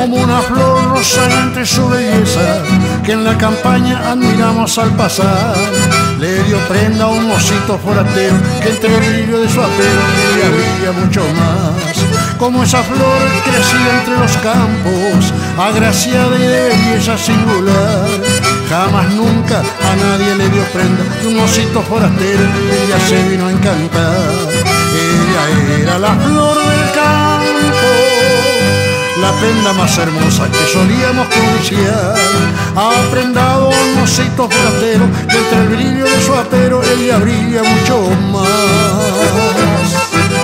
como una flor rosa entre su belleza, que en la campaña admiramos al pasar. Le dio prenda a un osito forastero, que entre el brillo de su apero brilla mucho más. Como esa flor crecida entre los campos, agraciada y de belleza singular. Jamás nunca a nadie le dio prenda de un osito forastero, ella se vino a encantar. Ella era la flor del campo, la prenda más hermosa que solíamos codiciar. Ha prendado un osito forastero, que entre el brillo de su apero ella brilla mucho más.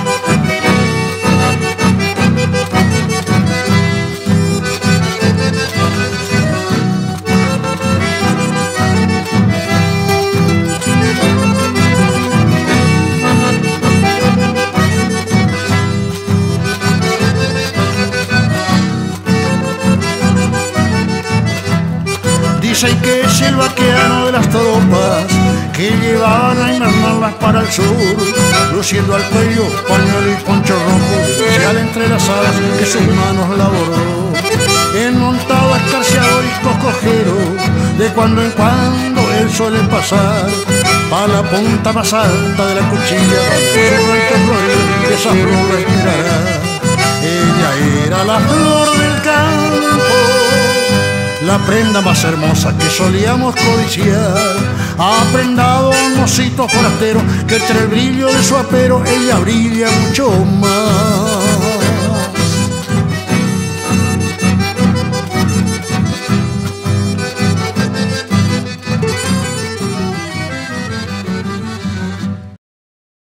Dicen que es el vaqueano de las tropas que llevaban a invernarlas para el sur, luciendo al cuello pañuelo y poncho rojo, y al entrelazadas que sus manos la bordó. Enmontado escarciador y coscojero, de cuando en cuando él suele pasar pa' la punta más alta de la cuchilla, su rancho florido, que esa flor lo esperará. Ella era la flor del campo, la prenda más hermosa que solíamos codiciar. Ha prendado un osito forastero, que entre el brillo de su apero ella brilla mucho más.